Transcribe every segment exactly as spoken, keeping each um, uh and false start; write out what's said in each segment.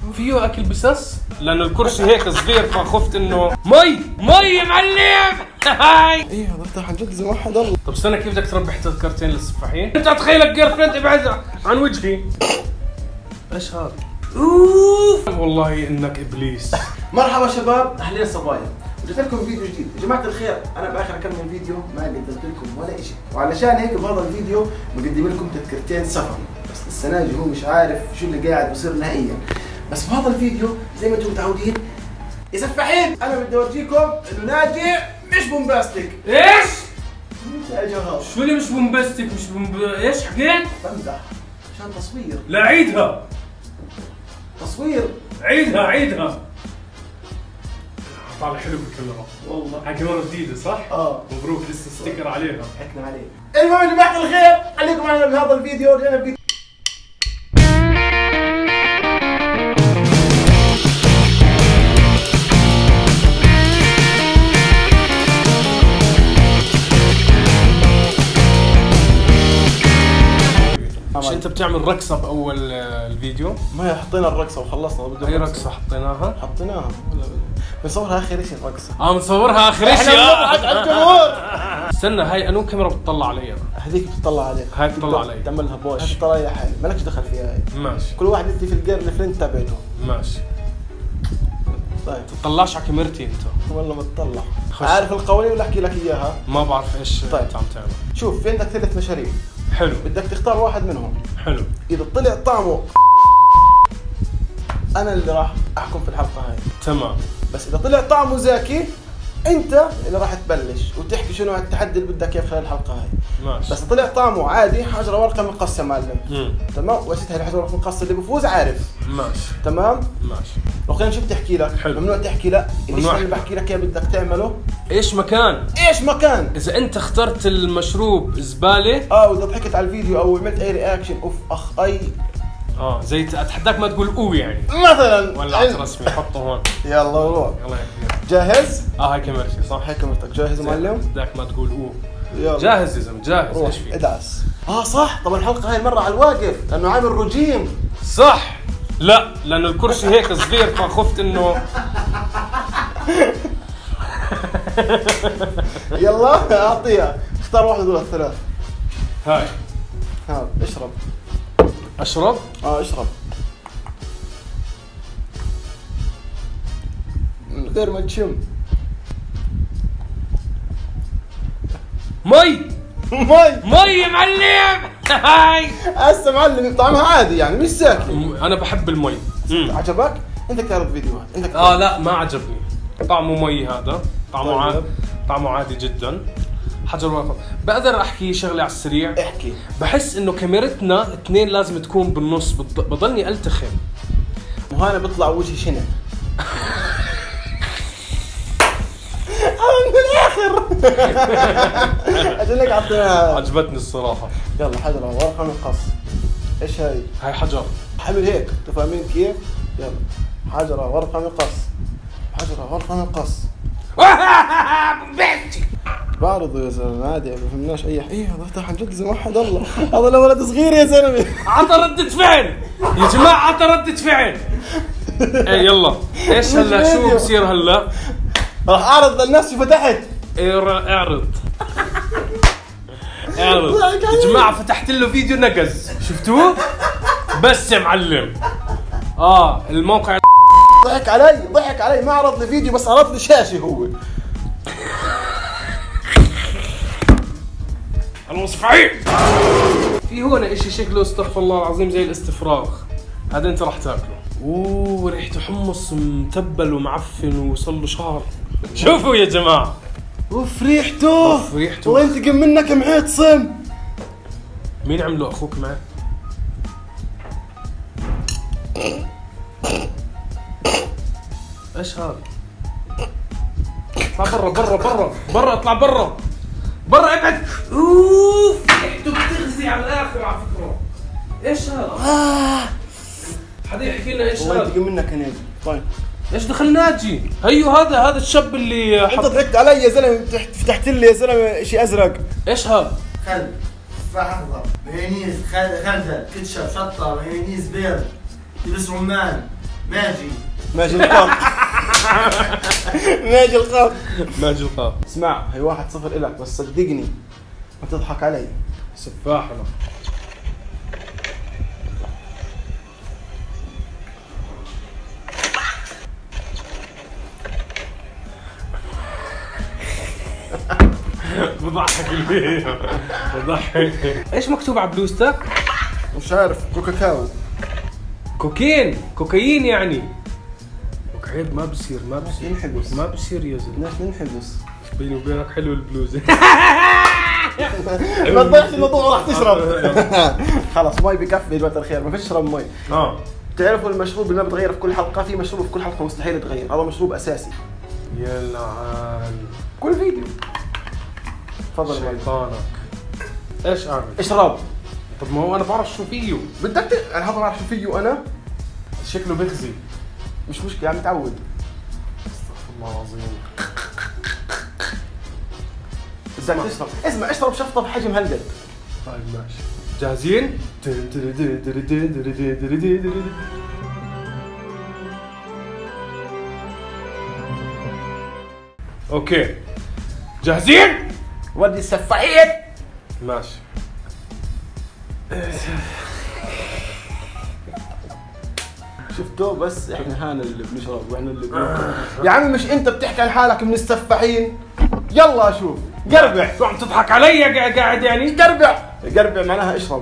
فيه اكل بسس لانه الكرسي هيك صغير فخفت انه مي مي يا معلم. هاي ايه هذا عن جد زي واحد الله. طب استنى، كيف بدك تربي تذكرتين للسفاحين؟ انت تخيلك جير فريند ابعد عن وجهي. ايش هذا؟ اوف والله انك ابليس. مرحبا شباب، اهلين صبايا، جبت لكم فيديو جديد يا جماعه الخير. انا باخر كم فيديو ما قدمت لكم ولا شيء، وعلشان هيك بهذا الفيديو مقدم لكم تذكرتين سفر، بس السنه هو مش عارف شو اللي قاعد بصير نهائيا. بس بهذا الفيديو زي ما انتم متعودين يا سفاحين انا بدي اورجيكم انه ناجي مش بومباستيك. ايش؟ يا جماعه شو اللي مش بومباستيك؟ مش بومب... ايش حكيت؟ بمزح عشان تصوير. لا عيدها، تصوير. عيدها عيدها. طالع حلو بالكاميرا والله. هاي كاميرا جديدة صح؟ اه مبروك، لسه ستيكر عليها. حكنا عليه. المهم يا جماعه الخير خليكم معنا بهذا الفيديو. رجعنا بفيديو مش انت بتعمل رقصة بأول الفيديو؟ ما حطينا الرقصة وخلصنا. اي رقصة حطيناها؟ حطيناها بنصورها اخر شيء الرقصة. اه بنصورها اخر شيء. احنا بنضحك على الجمهور. استنى، هاي انو كاميرا بتطلع علي انا؟ هذيك بتطلع عليك. هاي بتطلع علي. تعملها بوش. هاي بتطلع على حالي، مالكش دخل فيها هاي. ماشي. كل واحد يدي في الجيرل فريند تبعته. ماشي. طيب تطلعش على كاميرتي انت. والله ما تطلع. عارف القوانين ولا احكي لك اياها؟ ما بعرف ايش طيب. انت عم تعمل. شوف، في عندك ثلاث مشاريع. حلو. بدك تختار واحد منهم. حلو. اذا طلع طعمه انا اللي راح احكم في الحلقه هاي. تمام. بس اذا طلع طعمه زاكي انت اللي راح تبلش وتحكي شنو التحدي اللي بدك اياه خلال الحلقه هاي. ماشي. بس طلع طعمه عادي حجره ورقه مقص يا معلم. امم تمام. واسيتها الحجره ورقه مقص اللي بفوز عارف. ماشي. تمام. ماشي. رقيان شو بتحكي لك؟ حلو. ممنوع تحكي لا. ممنوع. اللي بحكي لك اياه بدك تعمله ايش مكان؟ ايش مكان؟ اذا انت اخترت المشروب زباله اه واذا ضحكت على الفيديو او عملت اي رياكشن اوف اخ اي اه زي اتحداك ما تقول او يعني مثلا ولعت رسمي. حطه هون. يلا روح. يلا هيك. جاهز؟ اه هاي كاميرتي صح؟ هاي كاميرتك. جاهز يا معلم؟ بدك ما تقول او. يلا جاهز يا زلمه جاهز. روح ايش في؟ ادعس. اه صح. طبعا الحلقه هاي المره على الواقف لانه عامل رجيم. صح. لا لانه الكرسي هيك صغير فخفت انه يلا اعطيها. اختار واحده دول الثلاث. هاي. ها اشرب. اشرب؟ اه اشرب من غير ما تشم. مي مي. مي يا معلم. هاي هسه معلم طعمها عادي يعني مش ساكن. انا بحب المي. مم. عجبك؟ انت تعرض فيديوهات انت. اه لا ما عجبني. طعمه مي هذا. طعمه طيب. عادي. طعمه عادي جدا. حجر ورقة. بقدر احكي شغله على السريع؟ احكي. بحس انه كاميرتنا اثنين لازم تكون بالنص. بض... بضلني التخم. وهنا بيطلع وجهي شنع. من الاخر. عشان هيك اعطيها. عجبتني الصراحه. يلا حجره ورقه من قص. ايش هاي؟ هاي حجر. حمل هيك انتوا فاهمين كيف؟ يلا حجره ورقه من قص. حجره ورقه من قص. بعرضه يا زلمه عادي ما فهمناش اي حاجه. ايه هذا عن جد زي واحد الله. هذا لو ولد صغير يا زلمه. عطى ردة فعل يا جماعه. عطى ردة فعل. ايه يلا. ايش هلا شو بصير هلا؟ راح اعرض للناس شو فتحت. اعرض اعرض يا جماعه. فتحت له فيديو نقز شفتوه؟ بس يا معلم اه الموقع ضحك علي ضحك علي ما عرض لي فيديو بس عرض لي شاشه هو. المصفعين. في هون اشي شكله استغفر الله العظيم زي الاستفراغ. هذا انت راح تاكله. اوه ريحته حمص متبل ومعفن وصل له شهر. شوفوا يا جماعه. اوف ريحته. اوف ريحته. والله انتقم منك معتصم. مين عمله اخوك معه؟ ايش هذا؟ اطلع برا برا برا برا. اطلع برا برا ابعد. اوف ريحته بتغزي على الاخر على فكره. ايش هذا؟ آه. حدا يحكي لنا ايش هذا؟ والله انتقم منك هنيك. طيب ايش دخل ناجي؟ هيو هذا هذا الشاب اللي انت ضحكت علي يا زلمه. فتحت لي يا زلمه شيء ازرق. ايش هذا؟ خل تفاح اخضر مايونيز خردل كاتشب شطه مايونيز بيض دبس رمان ماجي ماجي القاف. ماجي القاف. ماجي القاف. اسمع، هي واحد صفر إلك، بس صدقني ما تضحك علي. سفاح انا. بضحك الفيديو بضحك. ايش مكتوب على بلوزتك؟ مش عارف، كوكاكاو. كوكين، كوكايين يعني. عيب، ما بصير ما بصير ينحبس. ما بصير يا زلمه. ليش ننحبس؟ بيني وبينك حلو البلوزه. ما تضيعش الموضوع، راح تشرب. خلاص مي بكفي يا جماعة الخير، ما فيش تشرب مي. اه تعرفوا المشروب اللي ما بتغيره في كل حلقة، في مشروب في كل حلقة مستحيل يتغير، هذا مشروب أساسي. يا لعان كل فيديو. تفضل مي. شيطانك. ايش اعمل؟ اشرب. طب ما هو انا بعرف شو فيه. بدك ت... انا هذا ما بعرف شو فيه انا. شكله بيخزي. مش مشكلة، عم متعود. استغفر الله العظيم. بدك تشرب، اسمع اشرب شفطة بحجم هالقد. طيب ماشي. جاهزين؟ اوكي جاهزين؟ ودي السفاحين. ماشي. شفتوا؟ بس احنا هان اللي بنشرب واحنا اللي بنشرب. يا عمي مش انت بتحكي عن حالك من السفاحين؟ يلا شوف، قربع. شو عم تضحك علي قاعد يعني؟ قربع. قربع معناها اشرب.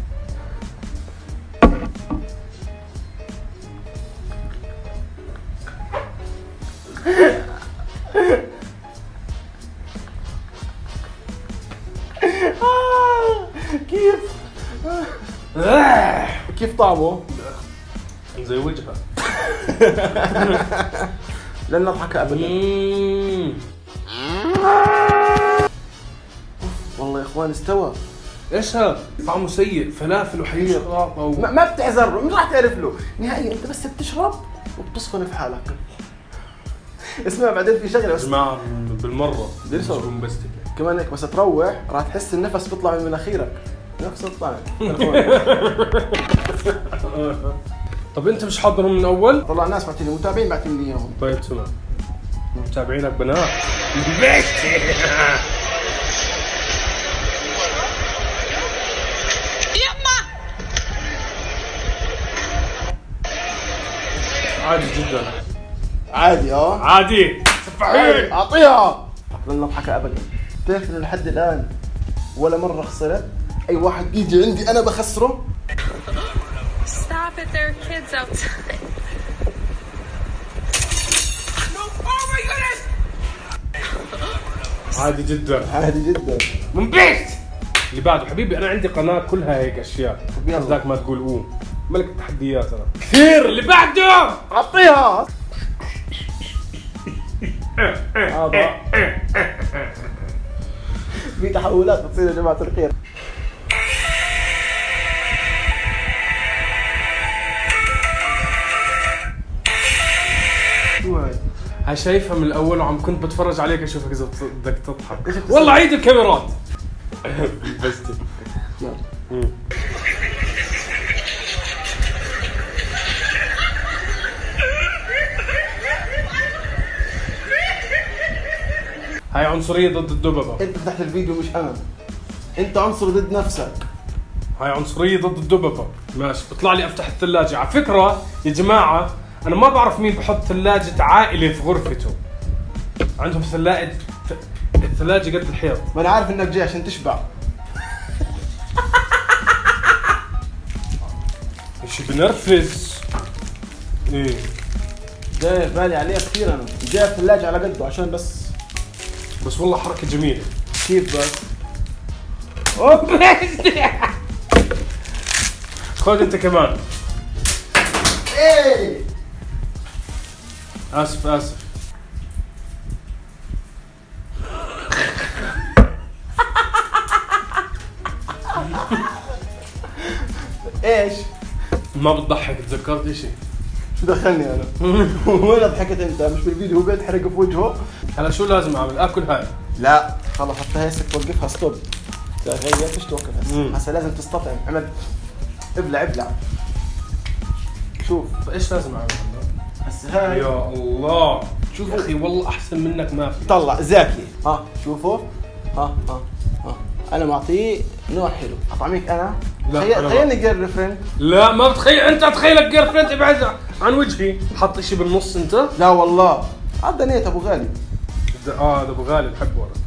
كيف؟ كيف طعمه؟ زي وجهها. لن نضحك ابدا. والله يا اخوان استوى. ايش هذا؟ طعمه سيء، فلافل وحليب شطاطه و... ما, ما بتعذر له، مش راح تعرف له، نهائيا انت بس بتشرب وبتصفن في حالك. اسمع بعدين في شغله بس. يا جماعه بالمره ليش صار؟ بومبستك كمان هيك بس تروح راح تحس النفس بيطلع من مناخيرك. نفس الطعم. طب انت مش حاضرهم من اول؟ طلع ناس بعتين لي متابعين بعتين لي اياهم. طيب تمام. متابعينك بنات. عادي جدا. عادي اه عادي. سفاحين. اعطيها. لن نضحك ابدا. بتعرف انه لحد الان ولا مره خسرت؟ اي واحد يجي عندي انا بخسره. Stop it, there are kids outside. عادي جدا. عادي جدا. من بيت. اللي بعده حبيبي، انا عندي قناه كلها هيك اشياء. يلا. ذاك ما تقول اوه. ملك التحديات انا. كثير. اللي بعده. اعطيها. هذا في تحولات بتصير يا جماعه الخير. شو هاي؟ هاي شايفها من الاول وعم كنت بتفرج عليك اشوفك اذا بت- بدك تضحك. والله عيد الكاميرات. بس يلا. هاي عنصريه ضد الدببه. انت فتحت الفيديو مش انا. انت عنصر ضد نفسك. هاي عنصريه ضد الدببه. ماشي. بطلع لي افتح الثلاجه. على فكره يا جماعه انا ما بعرف مين بحط ثلاجه عائله في غرفته. عندهم ثلاجه الثلاجه قد الحيط. ما انا عارف انك جاي عشان تشبع. شو بنرفز. ايه جاي في بالي عليه كثير انا. جاي الثلاجة على قده عشان بس. بس والله حركه جميله. كيف بس؟ خذ انت كمان. ايه اسف اسف. ايش؟ ما بتضحك. تذكرت اشي. شو دخلني انا؟ وين ضحكت انت؟ مش بالفيديو هو بيتحرق في وجهه؟ هلا شو لازم اعمل؟ اكل هاي. لا خلص حتى هسه توقفها ستوب. غير فيش توقف مم. هسه. هسه لازم تستطعم. عمل ابلع ابلع. شوف ايش لازم اعمل؟ هسه هاي يا الله شوف يا اخي والله احسن منك ما في. طلع ذكي. ها شوفوا ها ها ها انا معطيه نوع حلو. اطعميك انا؟ لا خليني جير فريند. لا ما بتخيل انت تخيلك جير فريند ابعد عن وجهي. حط اشي بالنص انت؟ لا والله عاد نيت ابو غالي. اه هذا ابو غالي بحبه انا.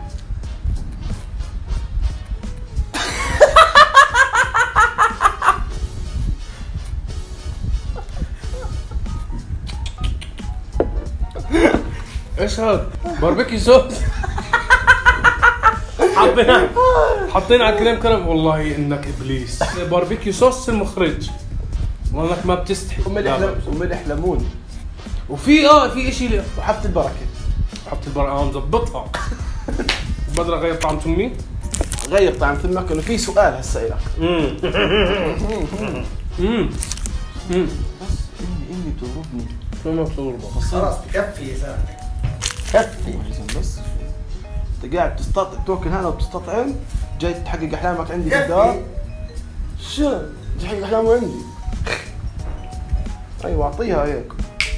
ايش هذا؟ باربيكيو صوص. حاطين حاطين على كريم كرم. والله انك ابليس. باربيكيو صوص المخرج والله انك ما بتستحي. وملح وملح ليمون وفي اه في شيء وحبة البركة. حبة البركة اه مظبطها. بدنا نغير طعم تمي؟ غير طعم ثمك انه في سؤال هسه لك. امم امم امم بس اني اني تضربني. شو ما بتضربه؟ خلاص بكفي يا زلمه. كفي بس انت قاعد تستطعم توكل هنا وتستطعم جاي تحقق احلامك عندي في الدار. شو تحقق احلامه عندي؟ ايوه اعطيها هيك.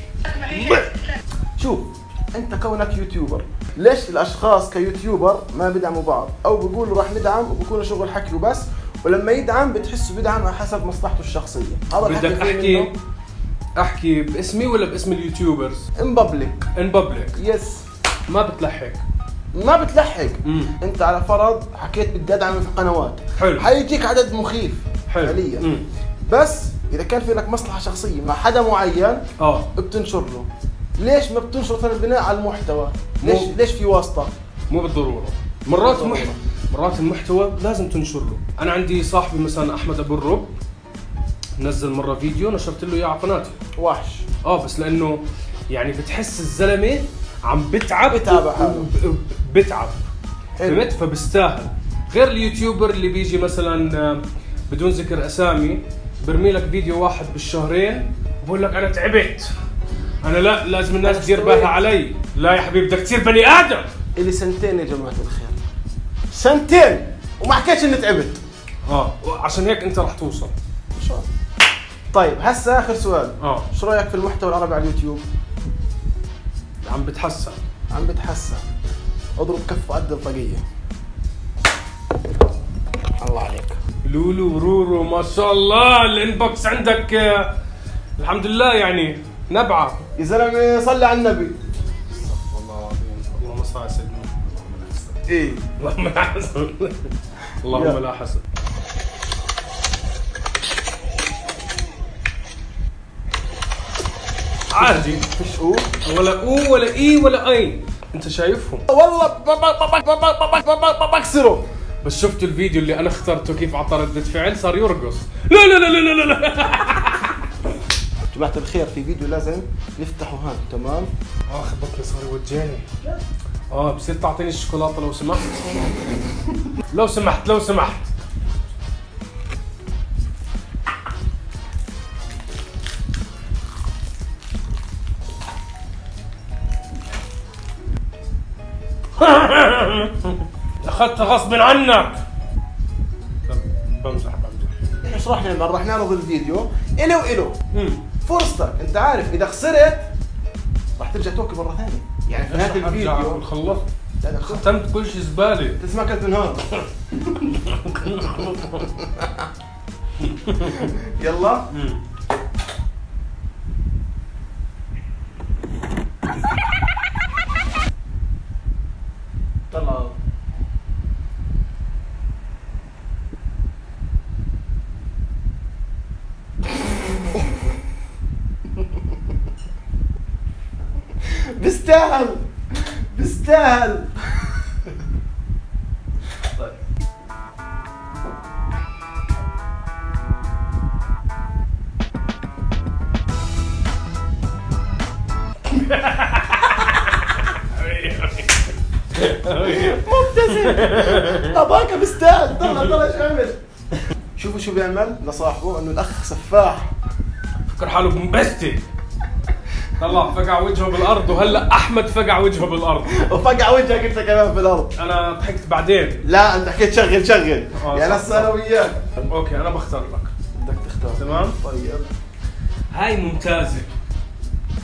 شوف انت كونك يوتيوبر ليش الاشخاص كيوتيوبر ما بيدعموا بعض او بيقولوا راح ندعم وبكون شغل حكي وبس ولما يدعم بتحسه بيدعم على حسب مصلحته الشخصيه. هذا بدك احكي احكي باسمي ولا باسم اليوتيوبرز؟ ان بابليك. ان بابليك يس. ما بتلحق ما بتلحق. مم. انت على فرض حكيت بدي ادعم في قنوات حلو حيجيك عدد مخيف حلو حاليا. مم. بس اذا كان في لك مصلحه شخصيه مع حدا معين اه بتنشر له. ليش ما بتنشر ثاني بناء على المحتوى؟ ليش مو. ليش في واسطه؟ مو بالضروره. مرات بالضرورة. محتوى مرات المحتوى لازم تنشر له. انا عندي صاحبي مثلا احمد ابو الرب نزل مره فيديو نشرت له اياه على قناتي. وحش. اه بس لانه يعني بتحس الزلمه عم بتعب بتابع حاله. بتعب حلو. فهمت؟ فبستاهل. غير اليوتيوبر اللي بيجي مثلا بدون ذكر اسامي برمي لك فيديو واحد بالشهرين بقول لك انا تعبت انا لا لازم الناس تدير بالها علي. لا يا حبيبي بدك تصير بني ادم. الي سنتين يا جماعه الخير سنتين وما حكيتش اني تعبت. اه عشان هيك انت رح توصل ان شاء الله. طيب هسه اخر سؤال. اه شو رايك في المحتوى العربي على اليوتيوب؟ عم بتحسن. عم بتحسن. اضرب كف قد الطاقيه. الله عليك. لولو ورورو ما شاء الله الانبوكس عندك آه، الحمد لله يعني نبعه. يا زلمه صلي على النبي. والله العظيم اللهم صل على سيدنا. ايه اللهم لا حسن. اللهم لا حسن. عادي فيش او ولا او ولا اي ولا اي. انت شايفهم والله بكسره. بس شفتوا الفيديو اللي انا اخترته كيف اعطى ردة فعل صار يرقص. لا لا لا لا لا لا. جماعة الخير في فيديو لازم نفتحه هان تمام. اه خبطني صار يوجعني. اه بصير تعطيني الشوكولاته لو سمحت. لو سمحت لو سمحت. اخذتها غصب عنك. بمزح بمزح. ايش راح نعمل؟ راح نعرض الفيديو الو الو امم فرصتك. انت عارف اذا خسرت راح ترجع توكل مره ثانيه. يعني في نهايه الفيديو خلصت لا لا ختمت كل شيء زباله. تسمع كلمه من هون. يلا طلع. بيستاهل بيستاهل. طيب مبتسم. اباك بيستاهل. طلع طلع ايش عمل. شوفوا شو بيعمل لصاحبه انه الاخ سفاح. فكر حاله بومبستي. طلع فقع وجهه بالارض وهلا احمد فقع وجهه بالارض. وفقع وجهك انت كمان بالارض. انا ضحكت بعدين. لا انت حكيت شغل شغل. آه، يعني صح، هسه انا صح. وياك. اوكي انا بختار لك. بدك تختار. تمام. طيب هاي ممتازه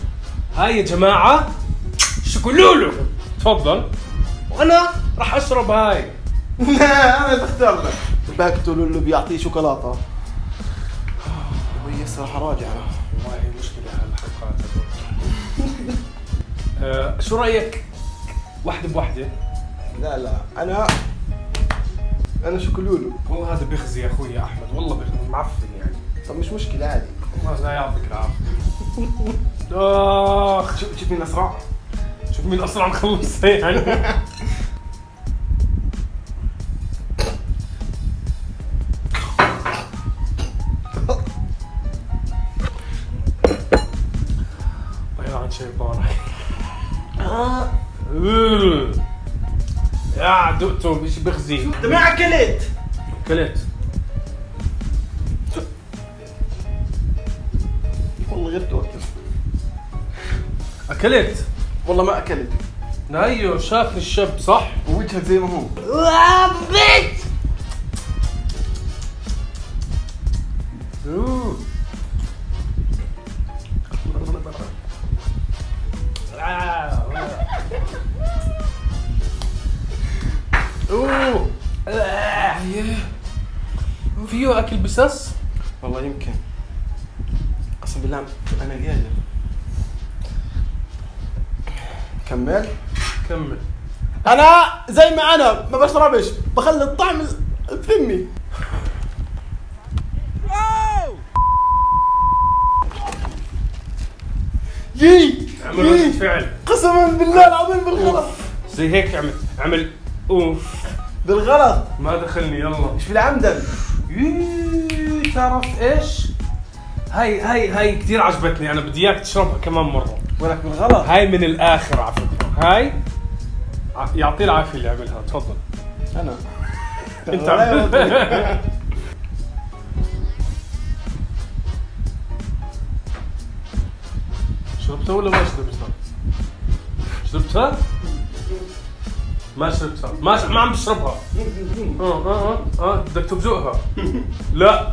هاي يا جماعة شوكولولو، تفضل. وانا راح اشرب هاي. لا انا اللي اختار لك. باكتو لولو بيعطيه شوكولاته. وهي الصراحه راجع انا. والله هي مشكلة هالحلقات هذول. آه، شو رأيك واحدة بوحدة؟ لا لا انا انا شوكولولو. والله هذا بيخزي يا اخوي يا احمد، والله بيخزي معفن يعني. طب مش مشكله عادي. الله لا يعطيك العافية. اخ شوف شوف مين اسرع. شوف مين اسرع نخلص يعني. طيب عن شيطانك. آه. يا دقته ايش بخزي. انت ما اكلت. كلت والله غير توكل. اكلت والله ما اكلت. ايوه شافني الشاب صح. ووجهك زي ما هو. اوه اوه فيه اكل بسس. والله يمكن. قسم بالله انا قادر. كمل. كمل. انا زي ما انا ما بشربش، بخلي الطعم بفمي. يي عمل ردة فعل. قسما بالله العظيم بالغلط. زي هيك عمل عمل اوف بالغلط ما دخلني. يلا مش بالعمدن. يي تعرف ايش هاي هاي هاي كثير عجبتني، انا بدي اياك تشربها كمان مره. ولك بالغلط. هاي من الاخر على فكره. هاي ع- يعطيه العافيه اللي عملها. تفضل. انا انت عم- شربتها ولا ما شربتها؟ شربتها؟ ما شربتها، ما ش... ما عم بشربها. اه اه اه اه بدك تبزقها. لا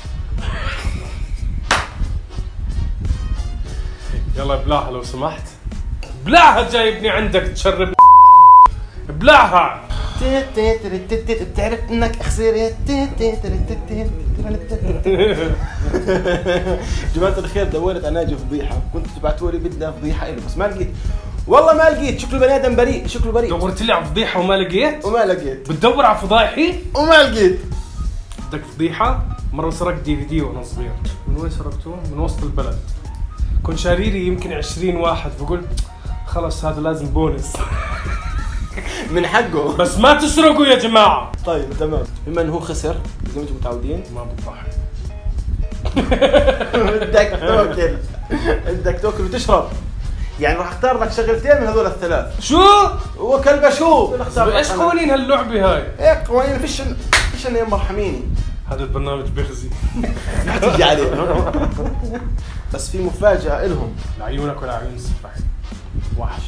يلا ابلعها لو سمحت. ابلعها جايبني عندك تشرب. ابلعها. بتعرف انك خسرت. جماعة الخير دورت على ناجي فضيحة، كنت تبعتوا لي بدنا فضيحة إله بس ما لقيت. والله ما لقيت. شكله بني ادم بريء. شكله بريء. دورت لي على فضيحة وما لقيت؟ وما لقيت. بتدور على فضايحي؟ وما لقيت. بدك فضيحة؟ مرة سرقت دي في دي وانا صغير. من وين سرقته؟ من وسط البلد. كنت شاري لي يمكن عشرين واحد، فقلت خلص هذا لازم بونس. من حقه. بس ما تسرقوا يا جماعة. طيب تمام. بما انه هو خسر زي ما انتم متعودين ما بضحك. بدك تاكل. بدك تاكل وتشرب. يعني راح اختار لك شغلتين من هذول الثلاث. شو؟ هو كلبه شو؟ ايش قوانين هاللعبة هاي؟ هيك قوانين فيش فيش انه مرحميني. هذا البرنامج بيخزي. تيجي عليه. بس في مفاجأة إلهم. لعيونك ولا عيون السفاحين. وحش.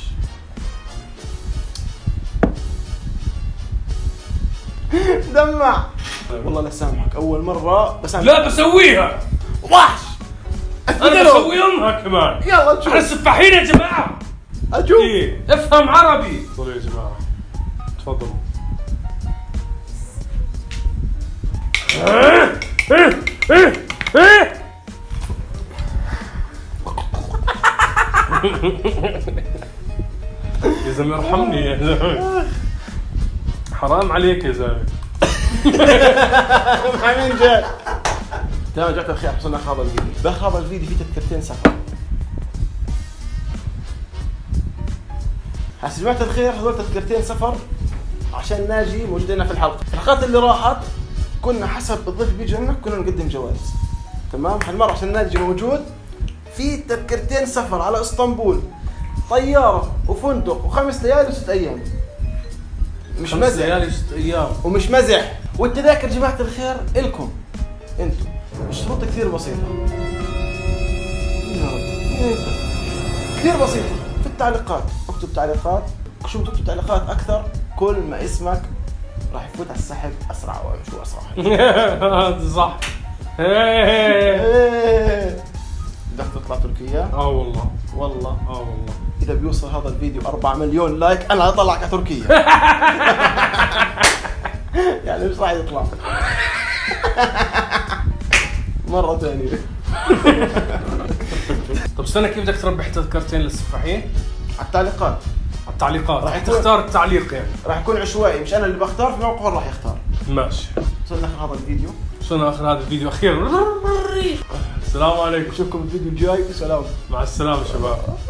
دمع. والله لا سامحك أول مرة بسامحك. لا بسويها. وحش. انا بسوي امها كمان. يلا نشوف. احنا سفاحين يا جماعة. أشوف. ايه افهم عربي. تفضلوا يا جماعة. تفضلوا. يا زلمة ارحمني يا زلمة. حرام عليك يا زلمة. مين جاي؟ تمام جاك الخير. وصلنا خاب الفيديو. بخاب الفيديو فيه تذكرتين سفر. هسه جماعة الخير هذول تذكرتين سفر عشان ناجي موجودين في الحلقة. الحلقات اللي راحت كنا حسب الضيف بيجي عندنا كنا نقدم جوائز. تمام. هالمرة عشان ناجي موجود في تذكرتين سفر على اسطنبول. طيارة وفندق وخمس ليالي وست ايام. مش خمس مزح. ليالي ست ايام. ومش مزح. والتذاكر جماعة الخير إلكم انتم. الشروط كثير بسيطة. يا رب. كثير بسيطة. في التعليقات اكتب تعليقات. شو بتكتب تعليقات أكثر كل ما اسمك راح يفوت على السحب أسرع. شو أسرع؟ هذا صح. بدك تطلع تركيا؟ اه والله. والله اه والله. اذا بيوصل هذا الفيديو أربعة مليون لايك انا اطلعك على تركيا. يعني مش راح يطلع. مرة ثانية. طب استنى، كيف بدك تربح تذكرتين للسفاحين؟ على التعليقات. على التعليقات، راح راح يكون- تختار التعليق يعني. راح يكون عشوائي، مش انا اللي بختار، في موقع راح يختار. ماشي. وصلنا اخر هذا الفيديو. وصلنا اخر هذا الفيديو اخيرا. السلام عليكم. نشوفكم الفيديو الجاي. سلام. مع السلامة شباب.